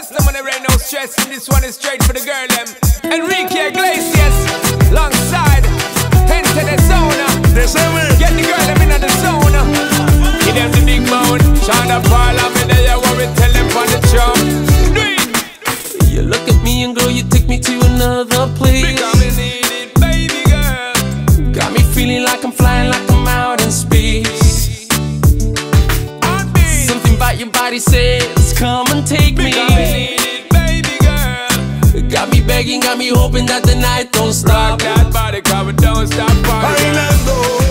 Trust them when there ain't no stress. And this one is straight for the girl them. Enrique Iglesias, alongside Enter the Zona. Get the girl them in the zone. Give them the big mound. Shonda Paula, me there what we tell them on the drum. Do it. You look at me and girl, you take me to another place. Because me need it, baby girl. Got me feeling like I'm flying, like I'm out in space. Something about your body says, come and take me. Because me need it, baby girl. Got me begging, got me hoping that the night don't stop. Rock that body, cause we don't stop partying. Bailando.